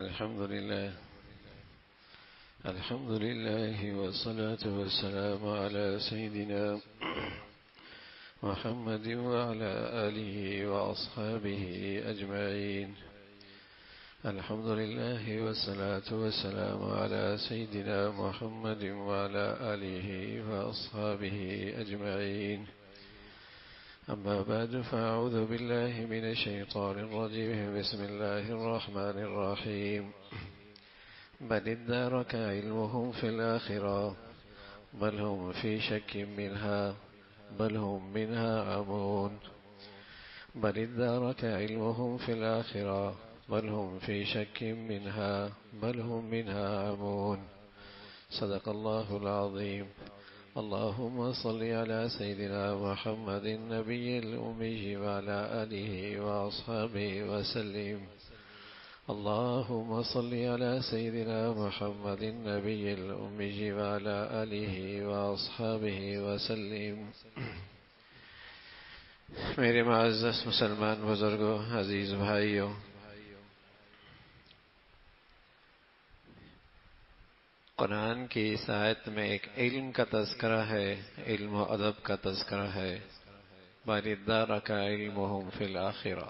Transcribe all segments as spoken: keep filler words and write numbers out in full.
الحمد لله الحمد لله والصلاة والسلام على سيدنا محمد وعلى آله وأصحابه أجمعين. الحمد لله والصلاة والسلام على سيدنا محمد وعلى آله وأصحابه أجمعين. أما بعد فأعوذ بالله من الشيطان الرجيم. بسم الله الرحمن الرحيم. بل ادارك علمهم في الآخرة بل هم في شك منها بل هم منها عمون. بل ادارك علمهم في الآخرة بل هم في شك منها بل هم منها عمون. صدق الله العظيم. اللهم صل على سيدنا محمد النبي الأمي وعلى آله وأصحابه وسلم. اللهم صل على سيدنا محمد النبي الأمي وعلى آله وأصحابه وسلم. میرے معزز مسلمان بزرگوں، عزیز بھائیوں، قرآن کی اس آیت میں ایک علم کا تذکرہ ہے، علم و ادب کا تذکرہ ہے. بل ادارک علمهم فی الآخرہ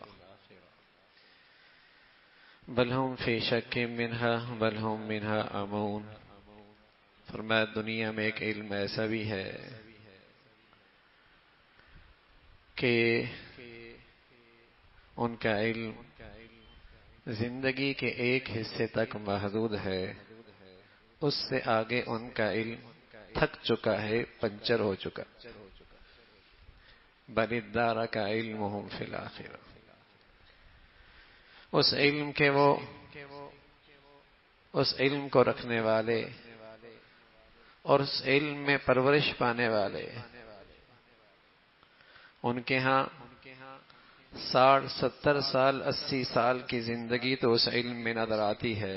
بل هم فی شک منها بل هم منها عمون. فرمایا دنیا میں ایک علم ایسا بھی ہے کہ ان کا علم زندگی کے ایک حصے تک محدود ہے، اس سے آگے ان کا علم تھک چکا ہے، پنچر ہو چکا. بل ادارک علمهم فی الآخرہ، اس علم کے وہ اس علم کو رکھنے والے اور اس علم میں پرورش پانے والے، ان کے ہاں ساٹھ ستر سال اسی سال کی زندگی تو اس علم میں نظر آتی ہے،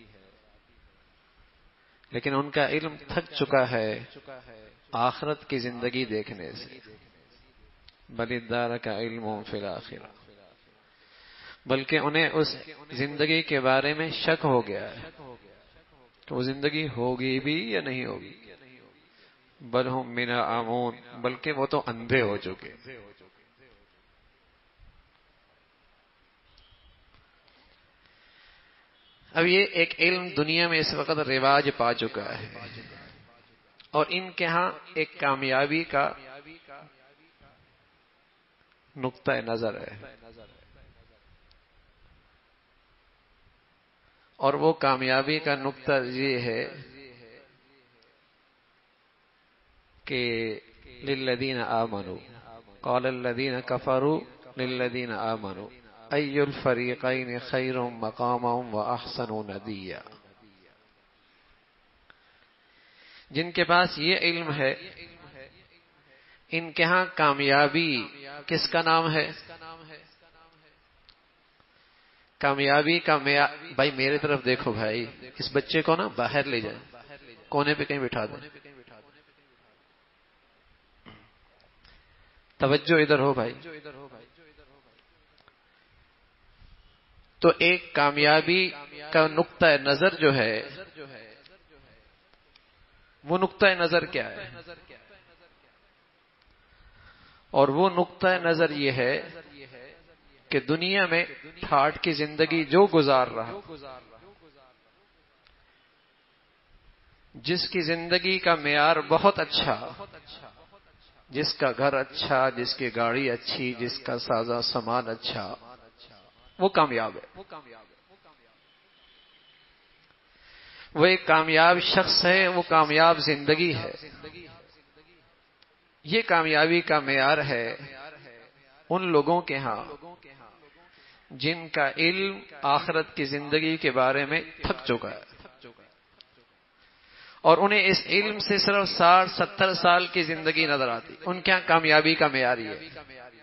لیکن ان کا علم تھک چکا ہے آخرت کی زندگی دیکھنے سے. بل ادارک علمهم فی الآخرہ، بلکہ انہیں اس زندگی کے بارے میں شک ہو گیا ہے کہ وہ زندگی ہوگی بھی یا نہیں ہوگی. بل ہم منها عمون، بلکہ وہ تو اندھے ہو چکے. اب یہ ایک علم دنیا میں اس وقت رواج پا چکا ہے اور ان کے ہاں ایک کامیابی کا نقطہ نظر ہے، اور وہ کامیابی کا نقطہ یہ ہے کہ للذین آمنوا قال الذین کفروا للذین آمنوا ای الفریقین خیر مقاما واحسن ندیا. جن کے پاس یہ علم ہے ان کے ہاں کامیابی کس کا نام ہے؟ کامیابی کا معیار. بھائی میرے طرف دیکھو بھائی، اس بچے کو نا باہر لے جائیں، کونے پہ کہیں بٹھا دیں. توجہ ادھر ہو بھائی. تو ایک کامیابی کا نقطہ نظر جو ہے وہ نقطہ نظر کیا ہے؟ اور وہ نقطہ نظر یہ ہے کہ دنیا میں ٹھاٹھ کی زندگی جو گزار رہا، جس کی زندگی کا معیار بہت اچھا، جس کا گھر اچھا، جس کی گاڑی اچھی، جس کا سازہ سامان اچھا، وہ کامیاب ہے. وہ ایک کامیاب شخص ہے، وہ کامیاب زندگی ہے. یہ کامیابی کا معیار ہے ان لوگوں کے ہاں جن کا علم آخرت کی زندگی کے بارے میں تھک چکا ہے اور انہیں اس علم سے صرف ساٹھ ستر سال کی زندگی نظر آتی. ان کے ہاں کامیابی کا معیار یہ ہے.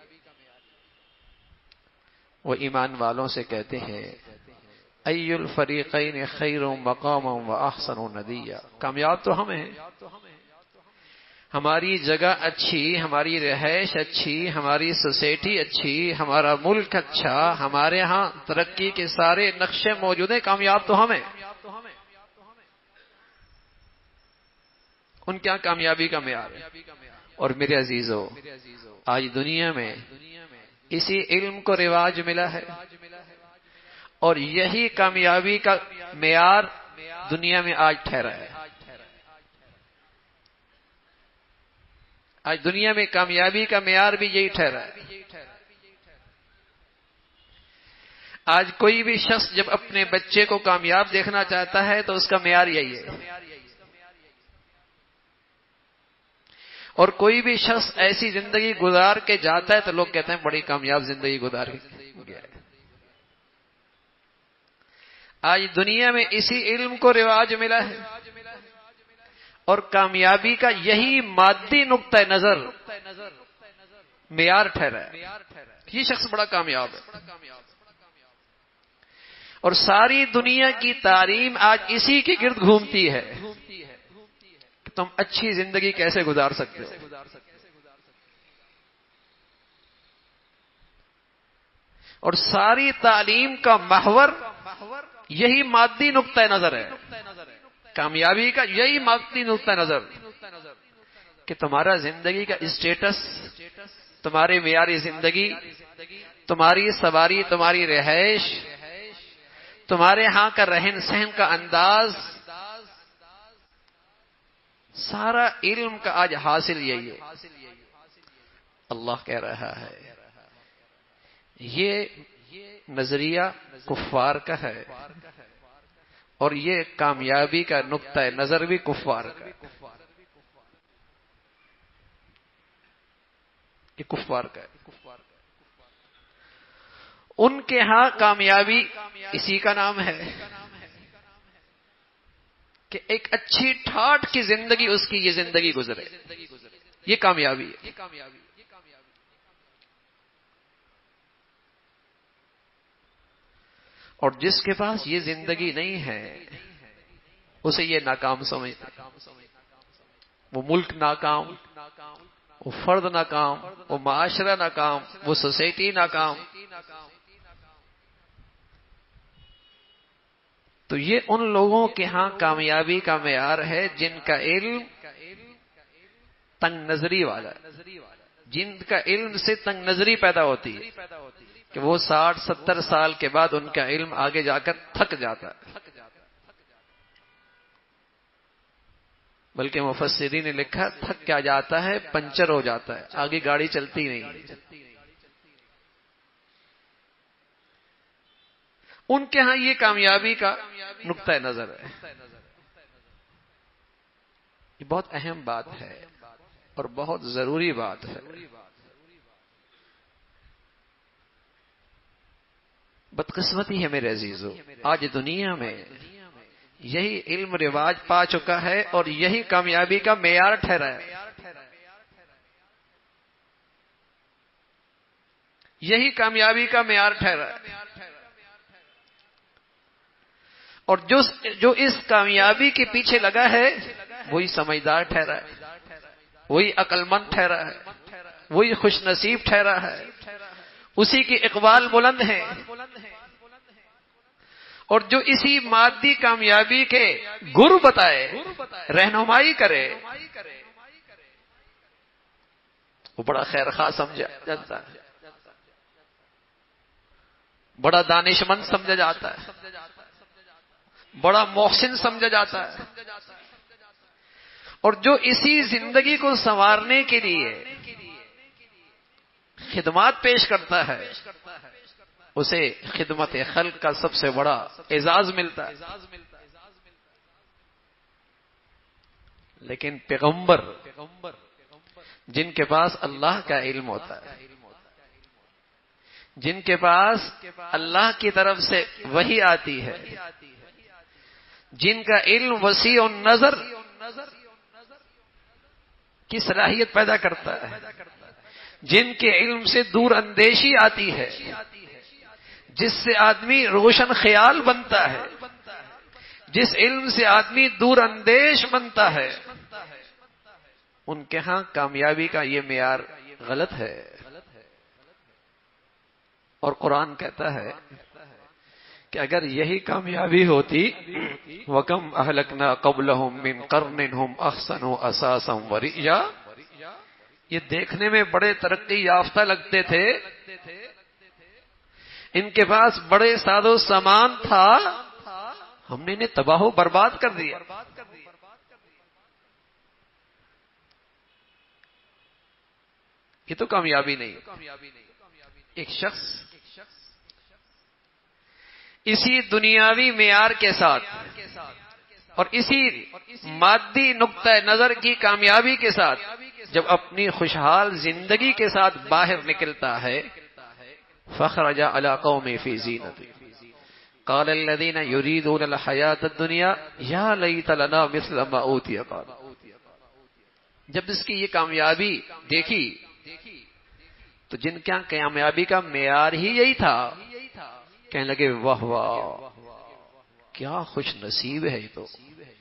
وہ ایمان والوں سے کہتے ہیں ای الفریقین خیر مقاما واحسن ندیا. کامیاب تو ہم ہیں، ہماری جگہ اچھی، ہماری رہائش اچھی، ہماری سوسائٹی اچھی، ہمارا ملک اچھا، ہمارے ہاں ترقی کے سارے نقشے موجود ہیں، کامیاب تو ہم ہیں، ان کیا کامیابی کا معیار ہے۔ اور میرے عزیزو، آج دنیا میں اسی علم کو رواج ملا ہے، اور یہی کامیابی کا معیار دنیا میں آج ٹھہرا ہے۔ آج دنیا میں کامیابی کا معیار بھی یہی ٹھہرا ہے۔ آج کوئی بھی شخص جب اپنے بچے کو کامیاب دیکھنا چاہتا ہے تو اس کا معیار یہی ہے، اور کوئی بھی شخص ایسی زندگی گزار کے جاتا ہے تو لوگ کہتے ہیں بڑی کامیاب زندگی گزار گیا ہے۔ آج دنیا میں اسی علم کو رواج ملا ہے، اور کامیابی کا یہی مادی نقطہ نظر معیار ٹھہرا ہے، یہ شخص بڑا کامیاب ہے۔ اور ساری دنیا کی تعلیم آج اسی کے گرد گھومتی ہے کہ تم اچھی زندگی کیسے گزار سکتے ہو، اور ساری تعلیم کا محور یہی مادی نقطہ نظر ہے، کامیابی کا یہی مادی نقطہ نظر کہ تمہارا زندگی کا اسٹیٹس، تمہاری معیاری زندگی، تمہاری سواری، تمہاری رہائش، تمہارے ہاں کا رہن سہن کا انداز، سارا علم کا آج حاصل یہی ہے۔ اللہ کہہ رہا ہے یہ نظریہ کفار کا ہے، اور یہ کامیابی کا نقطہ نظر بھی کفار کا ہے، یہ کفار کا ہے۔ ان کے ہاں کامیابی اسی کا نام ہے کہ ایک اچھی ٹھاٹھ کی زندگی اس کی یہ زندگی گزرے، یہ کامیابی ہے۔ اور جس کے پاس یہ زندگی نہیں ہے اسے یہ ناکام سمجھتا ہے، وہ ملک ناکام، وہ فرد ناکام، وہ معاشرہ ناکام، وہ سوسائٹی ناکام۔ تو یہ ان لوگوں کے ہاں کامیابی کا معیار ہے جن کا علم تنگ نظری والا ہے، جن کا علم سے تنگ نظری پیدا ہوتی ہے کہ وہ ساٹھ ستر سال کے بعد ان کا علم آگے جا کر تھک جاتا ہے۔ بلکہ مفسرین نے لکھا تھک کیا جاتا ہے، پنچر ہو جاتا ہے، آگے گاڑی چلتی نہیں۔ ان کے ہاں یہ کامیابی کا نقطہ نظر ہے۔ یہ بہت اہم بات ہے اور بہت ضروری بات ہے۔ بدقسمتی ہے میرے عزیزو، آج دنیا میں یہی علم رواج پا چکا ہے اور یہی کامیابی کا معیار ٹھہرا ہے، یہی کامیابی کا معیار ٹھہرا ہے۔ اور جو جو اس کامیابی کے پیچھے لگا ہے وہی سمجھدار ٹھہرا ہے، وہی عقل مند ٹھہرا ہے، وہی خوش نصیب ٹھہرا ہے، اسی کی اقبال بلند ہے۔ اور جو اسی مادی کامیابی کے گرو بتائے، رہنمائی کرے، وہ بڑا خیر خواہ سمجھا جاتا ہے، بڑا دانش مند سمجھا جاتا ہے، بڑا محسن سمجھا جاتا ہے۔ اور جو اسی زندگی کو سنوارنے کے لیے خدمات پیش کرتا ہے اسے خدمت خلق کا سب سے بڑا اعزاز ملتا ہے۔ لیکن پیغمبر جن کے پاس اللہ کا علم ہوتا ہے، جن کے پاس اللہ کی طرف سے وحی آتی ہے، جن کا علم وسیع النظر کی صلاحیت پیدا کرتا ہے، جن کے علم سے دور اندیشی آتی ہے، جس سے آدمی روشن خیال بنتا ہے، جس علم سے آدمی دور اندیش بنتا ہے، ان کے ہاں کامیابی کا یہ معیار غلط ہے، اور قرآن کہتا ہے کہ اگر یہی کامیابی ہوتی وَكَمْ أَهْلَكْنَا قَبْلَهُمْ مِنْ قَرْنٍ هُمْ أَحْسَنُ أَثَاثًا وَرِئْيًا، یہ دیکھنے میں بڑے ترقی یافتہ لگتے تھے، ان کے پاس بڑے ساز و سامان تھا، ہم نے انہیں تباہ و برباد کر دیا۔ یہ تو کامیابی نہیں۔ ایک شخص اسی دنیاوی معیار کے ساتھ اور اسی مادی نقطہ نظر کی کامیابی کے ساتھ جب اپنی خوشحال زندگی کے ساتھ باہر نکلتا ہے، فخرج علی قوم فی زینتی قال الذین یریدون الحیاۃ الدنیا یا لیت لنا مثل ما اوتی قارون، جب اس کی یہ کامیابی دیکھی تو جن کے کامیابی کا معیار ہی یہی تھا، کہنے لگے واہ واہ کیا خوش نصیب ہے، یہ تو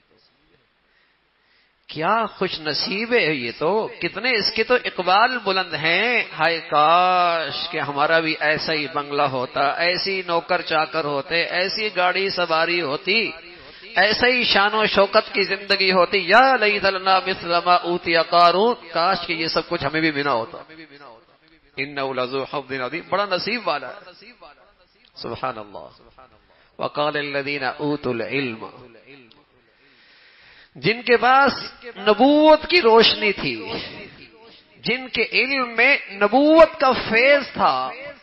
کیا خوش نصیب ہے، یہ تو کتنے اس کے تو اقبال بلند ہیں، ہائے کاش کہ ہمارا بھی ایسا ہی بنگلہ ہوتا، ایسی نوکر چاکر ہوتے، ایسی گاڑی سواری ہوتی، ایسا ہی شان و شوکت کی زندگی ہوتی، یا لیت لنا مثل ما اوتی قارون، کاش کہ یہ سب کچھ ہمیں بھی ملا ہوتا۔ انہ لذو حظ عظیم، بڑا نصیب والا ہے، سبحان اللہ۔ وقال الذین اوتوا العلم، جن کے پاس نبوت کی روشنی تھی، جن کے علم میں نبوت کا فیض تھا،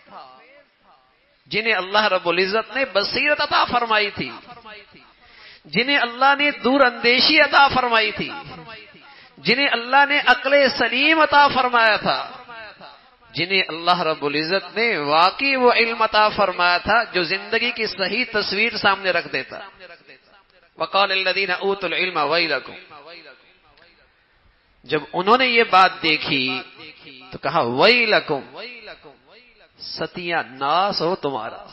جنہیں اللہ رب العزت نے بصیرت عطا فرمائی تھی، جنہیں اللہ نے دور اندیشی عطا فرمائی تھی، جنہیں اللہ نے عقل سلیم عطا فرمایا تھا، جنہیں اللہ رب العزت نے واقعی وہ علم عطا فرمایا تھا جو زندگی کی صحیح تصویر سامنے رکھ دیتا۔ وقال الذین اوتوا العلم ویلکم، جب انہوں نے یہ بات دیکھی تو کہا ویلکم، ستیہ ناس ہو تمہارا،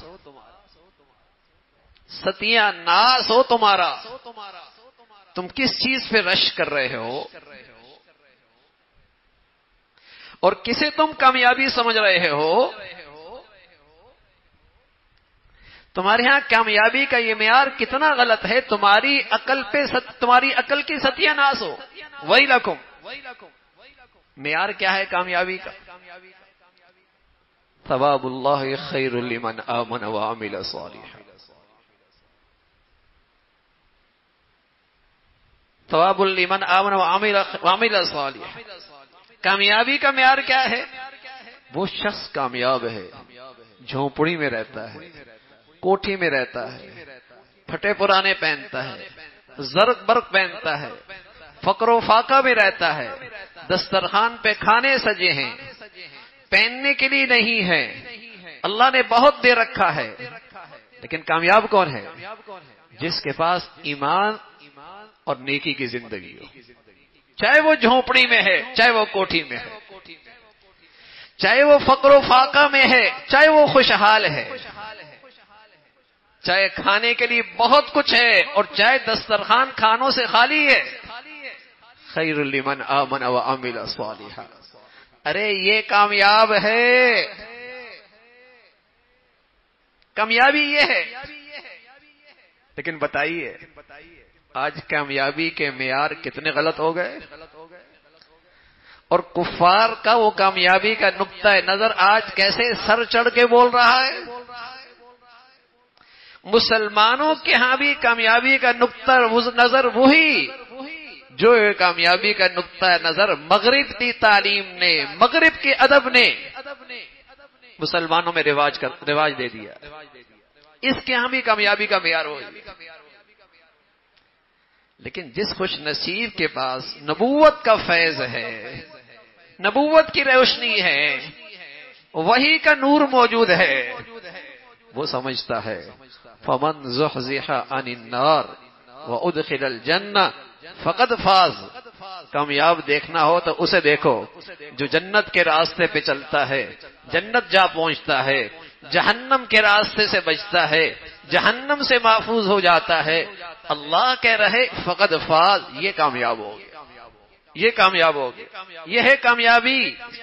ستیہ ناس ہو تمہارا، تم کس چیز پہ رش کر رہے ہو اور کسے تم کامیابی سمجھ رہے ہو؟ تمہارے ہاں کامیابی کا یہ معیار کتنا غلط ہے، تمہاری عقل پہ ست... تمہاری عقل کی ستیہ ناس ہو۔ ویلکم، معیار کیا ہے کامیابی کا؟ ثواب اللہ خیر لمن آمن وعمل صالحا، ثواب لمن آمن وعمل صالحا۔ کامیابی کا معیار کیا ہے؟ وہ شخص کامیاب ہے جھونپڑی میں رہتا ہے، کوٹھی میں رہتا ہے، پھٹے پرانے پہنتا ہے، زرق برق پہنتا ہے، فقر و فاقہ میں رہتا ہے، دسترخوان پہ کھانے سجے ہیں، پہننے کے لیے نہیں ہے، اللہ نے بہت دے رکھا ہے، لیکن کامیاب کون ہے؟ جس کے پاس ایمان اور نیکی کی زندگی ہو، چاہے وہ جھونپڑی میں ہے، چاہے وہ کوٹھی میں ہے، چاہے وہ فقر و فاقہ میں ہے، چاہے وہ خوشحال ہے، چاہے کھانے کے لیے بہت کچھ ہے اور چاہے دسترخوان کھانوں سے خالی ہے۔ خیر لمن آمن وعمل صالحا، ارے یہ کامیاب ہے، کامیابی یہ ہے۔ لیکن بتائیے آج کامیابی کے معیار کتنے غلط ہو گئے، اور کفار کا وہ کامیابی کا نقطہ نظر آج کیسے سر چڑھ کے بول رہا ہے۔ مسلمانوں کے ہاں بھی کامیابی کا نقطہ نظر وہی جو کامیابی کا نقطہ نظر مغرب کی تعلیم نے، مغرب کے ادب نے مسلمانوں میں رواج کر رواج دے دیا، اس کے ہاں بھی کامیابی کا معیار ہوئی۔ لیکن جس خوش نصیب کے پاس نبوت کا فیض ہے، نبوت کی روشنی ہے، وہی کا نور موجود ہے، وہ سمجھتا ہے فمن زحزح عن النار وادخل الجنہ فقد فاز۔ کامیاب دیکھنا ہو تو اسے دیکھو جو جنت کے راستے پہ چلتا ہے، جنت جا پہنچتا ہے، جہنم کے راستے سے بچتا ہے، جہنم سے محفوظ ہو جاتا ہے، اللہ کہہ رہے فقد فاز، یہ کامیاب ہو گیا۔ یہ کامیاب ہو گیا. یہ ہے کامیابی.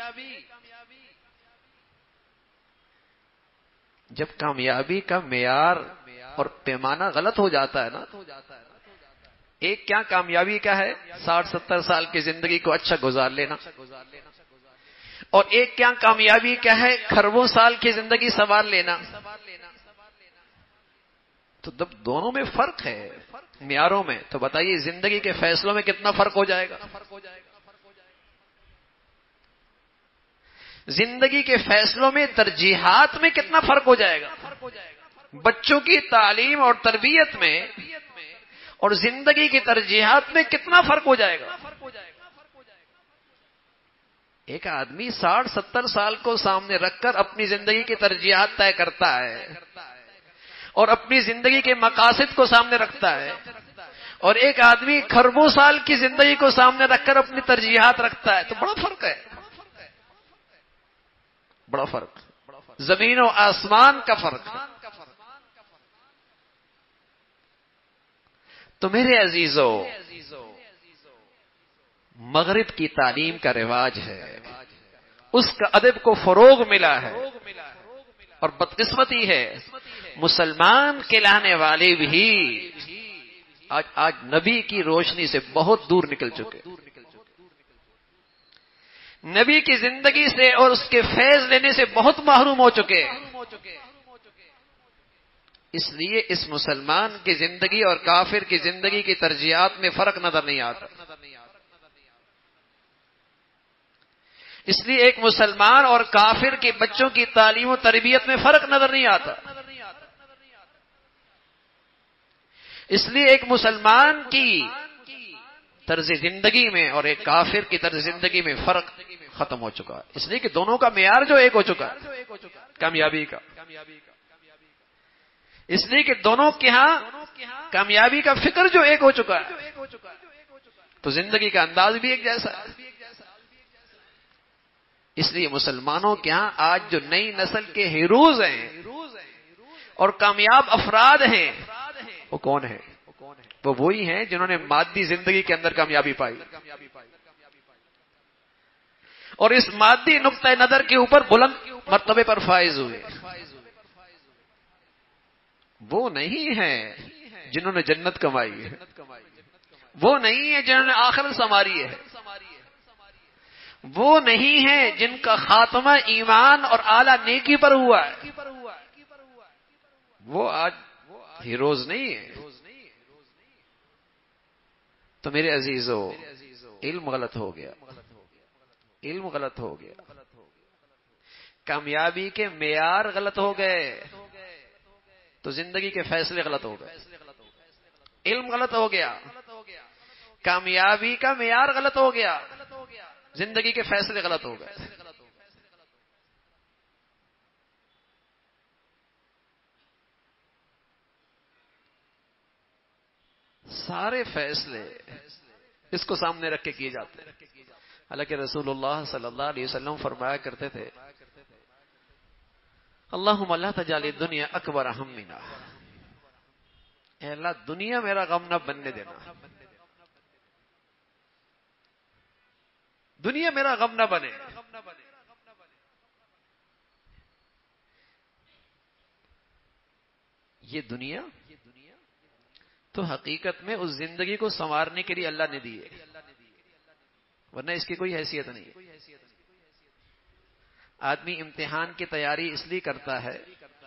جب کامیابی کا معیار اور پیمانہ غلط ہو جاتا ہے نا، ایک کیا کامیابی کا ہے ساٹھ ستر سال کی زندگی کو اچھا گزار لینا، اور ایک کیا کامیابی کیا ہے کھربوں سال کی زندگی سنوار لینا. تو جب دونوں میں فرق ہے معیاروں میں، تو بتائیے زندگی کے فیصلوں میں کتنا فرق ہو جائے گا. زندگی کے فیصلوں میں ترجیحات میں کتنا فرق ہو جائے گا. بچوں کی تعلیم اور تربیت میں اور زندگی کی ترجیحات میں کتنا فرق ہو جائے گا. ایک آدمی ساٹھ ستر سال کو سامنے رکھ کر اپنی زندگی کی ترجیحات طے کرتا ہے اور اپنی زندگی کے مقاصد کو سامنے رکھتا ہے، اور ایک آدمی کھربوں سال کی زندگی کو سامنے رکھ کر اپنی ترجیحات رکھتا ہے. تو بڑا فرق ہے، بڑا فرق، زمین و آسمان کا فرق ہے. تو میرے عزیزو، مغرب کی تعلیم کا رواج ہے، اس کا ادب کو فروغ ملا ہے، اور بدقسمتی ہے مسلمان کہلانے والے بھی آج آج نبی کی روشنی سے بہت دور نکل چکے، نبی کی زندگی سے اور اس کے فیض لینے سے بہت محروم ہو چکے. اس لیے اس مسلمان کی زندگی اور کافر کی زندگی کی ترجیحات میں فرق نظر نہیں آتا. اس لیے ایک مسلمان اور کافر کے بچوں کی تعلیم و تربیت میں فرق نظر نہیں آتا. اس لیے ایک مسلمان کی طرز زندگی میں اور ایک کافر کی طرز زندگی میں فرق ختم ہو چکا ہے. اس لیے کہ دونوں کا معیار جو ایک ہو چکا ہے کامیابی کا. اس لیے کہ دونوں کے ہاں کامیابی کا فکر جو ایک ہو چکا ہے، تو زندگی کا انداز بھی ایک جیسا ہے. اس لیے مسلمانوں کے ہاں آج جو نئی نسل کے ہیروز ہیں اور کامیاب افراد ہیں، وہ کون ہیں؟ وہ وہی ہیں جنہوں نے مادی زندگی کے اندر کامیابی پائی اور اس مادی نقطہ نظر کے اوپر بلند مرتبے پر فائز ہوئے. وہ نہیں ہیں جنہوں نے جنت کمائی ہے، وہ نہیں ہیں جنہوں نے آخرت سنواری ہے، وہ نہیں ہیں جن کا خاتمہ ایمان اور اعلیٰ نیکی پر ہوا ہے. وہ آج ہیروز نہیں ہیں. تو میرے عزیزو، علم غلط ہو گیا، علم غلط ہو گیا، کامیابی کے معیار غلط ہو گئے، تو زندگی کے فیصلے غلط ہو گئے. علم غلط ہو گیا، کامیابی کا معیار غلط ہو گیا، زندگی کے فیصلے غلط ہو گئے. سارے فیصلے اس کو سامنے رکھ کے کیے جاتے ہیں. حالانکہ رسول اللہ صلی اللہ علیہ وسلم فرمایا کرتے تھے، اللہم لا تجعل الدنیا اکبر ہمنا، اے اللہ دنیا میرا غم نہ بننے دینا، دنیا میرا غم نہ بنے. یہ دنیا تو حقیقت میں اس زندگی کو سنوارنے کے لیے اللہ نے دی ہے، ورنہ اس کی کوئی حیثیت نہیں ہے. آدمی امتحان کی تیاری اس لیے کرتا ہے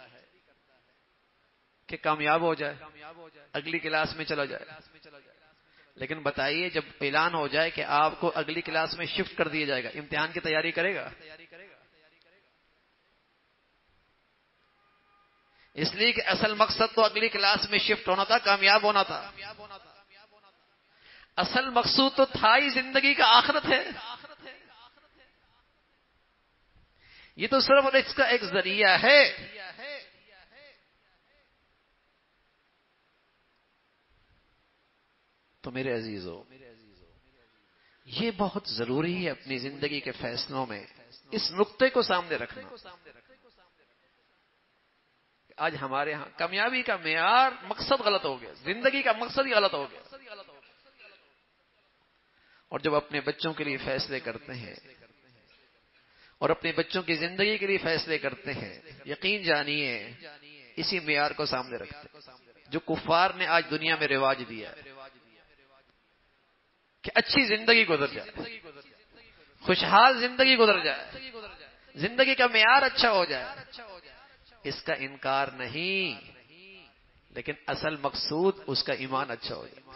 کہ کامیاب ہو جائے، اگلی کلاس میں چلا جائے. لیکن بتائیے جب اعلان ہو جائے کہ آپ کو اگلی کلاس میں شفٹ کر دیا جائے گا، امتحان کی تیاری کرے گا؟ اس لیے کہ اصل مقصد تو اگلی کلاس میں شفٹ ہونا تھا، کامیاب ہونا تھا. اصل مقصود تو تھا ہی زندگی کا آخرت ہے. یہ تو صرف اس کا ایک ذریعہ ہے. تو میرے عزیزو، یہ بہت ضروری ہے اپنی زندگی کے فیصلوں میں اس نقطے کو سامنے رکھنا. آج ہمارے ہاں کامیابی کا معیار مقصد غلط ہو گیا، زندگی کا مقصد ہی غلط ہو گیا. اور جب اپنے بچوں کے لیے فیصلے کرتے ہیں اور اپنے بچوں کی زندگی کے لیے فیصلے کرتے ہیں، یقین جانیے اسی معیار کو سامنے رکھتے ہیں جو کفار نے آج دنیا میں رواج دیا ہے کہ اچھی زندگی گزر جائے، خوشحال زندگی گزر جائے، زندگی کا معیار اچھا ہو جائے۔ اس کا انکار نہیں، لیکن اصل مقصود اس کا ایمان اچھا ہو جائے،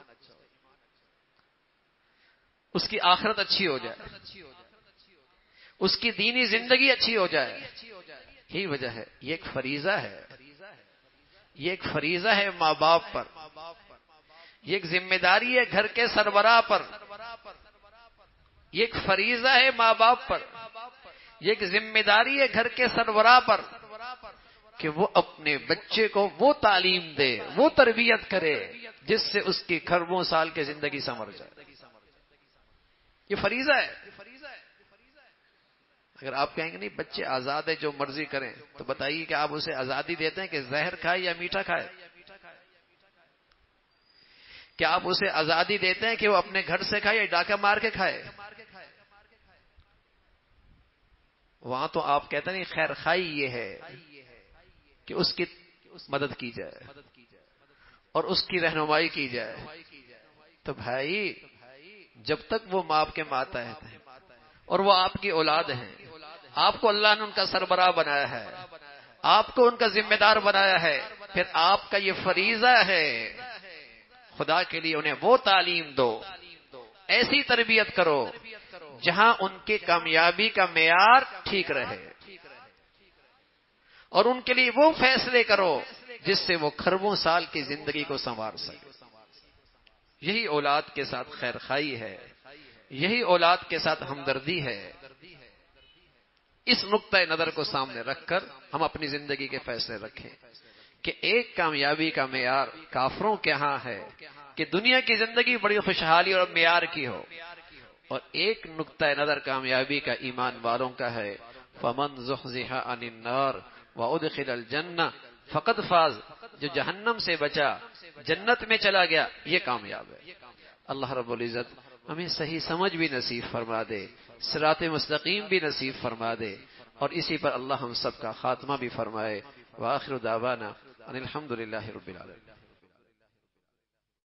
اس کی آخرت اچھی ہو جائے، اس کی دینی زندگی اچھی ہو جائے۔ یہی وجہ ہے، یہ ایک فریضہ ہے، یہ ایک فریضہ ہے ماں باپ پر، یہ ایک ذمہ داری ہے گھر کے سربراہ پر، یہ ایک فریضہ ہے ماں باپ پر، یہ ایک ذمہ داری ہے گھر کے سربراہ پر کہ وہ اپنے بچے کو وہ تعلیم دے، وہ تربیت کرے جس سے اس کی کھربوں سال کی زندگی سنور جائے۔ یہ فریضہ ہے۔ اگر آپ کہیں گے نہیں بچے آزاد ہے جو مرضی کریں، تو بتائیے کہ آپ اسے آزادی دیتے ہیں کہ زہر کھائے یا میٹھا کھائے؟ کیا آپ اسے آزادی دیتے ہیں کہ وہ اپنے گھر سے کھائے یا ڈاکہ مار کے کھائے؟ وہاں تو آپ کہتے نہیں خیر خائی یہ ہے کہ اس کی مدد کی جائے اور اس کی رہنمائی کی جائے۔ تو بھائی جب تک وہ ماں کے ماتحت ہیں اور وہ آپ کی اولاد ہیں، آپ کو اللہ نے ان کا سربراہ بنایا ہے، آپ کو ان کا ذمہ دار بنایا ہے، پھر آپ کا یہ فریضہ ہے خدا کے لیے انہیں وہ تعلیم دو، ایسی تربیت کرو جہاں ان کی کامیابی کا معیار ٹھیک رہے، اور ان کے لیے وہ فیصلے کرو جس سے وہ کھربوں سال کی زندگی کو سنوار سکے۔ یہی اولاد کے ساتھ خیر خائی ہے، یہی اولاد کے ساتھ ہمدردی ہے۔ اس نقطۂ نظر کو سامنے رکھ کر ہم اپنی زندگی کے فیصلے رکھیں کہ ایک کامیابی کا معیار کافروں کے ہاں ہے کہ دنیا کی زندگی بڑی خوشحالی اور معیار کی ہو، اور ایک نقطۂ نظر کامیابی کا ایمان والوں کا ہے فمن زحزح عن النار وادخل الجنہ فقد فاز، جو جہنم سے بچا جنت میں چلا گیا یہ کامیاب ہے۔ اللہ رب العزت ہمیں صحیح سمجھ بھی نصیب فرما دے، صراط مستقیم بھی نصیب فرما دے، اور اسی پر اللہ ہم سب کا خاتمہ بھی فرمائے۔ وآخر دعوانا ان الحمد للہ رب العالمین۔